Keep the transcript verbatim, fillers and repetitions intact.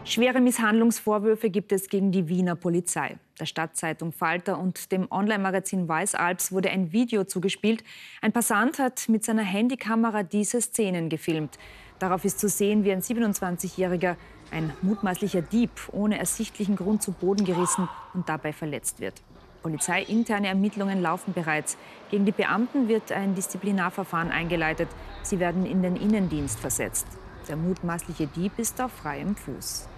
Schwere Misshandlungsvorwürfe gibt es gegen die Wiener Polizei. Der Stadtzeitung Falter und dem Online-Magazin Weiß Alps wurde ein Video zugespielt. Ein Passant hat mit seiner Handykamera diese Szenen gefilmt. Darauf ist zu sehen, wie ein siebenundzwanzigjähriger, ein mutmaßlicher Dieb, ohne ersichtlichen Grund zu Boden gerissen und dabei verletzt wird. Polizeiinterne Ermittlungen laufen bereits. Gegen die Beamten wird ein Disziplinarverfahren eingeleitet. Sie werden in den Innendienst versetzt. Der mutmaßliche Dieb ist auf freiem Fuß.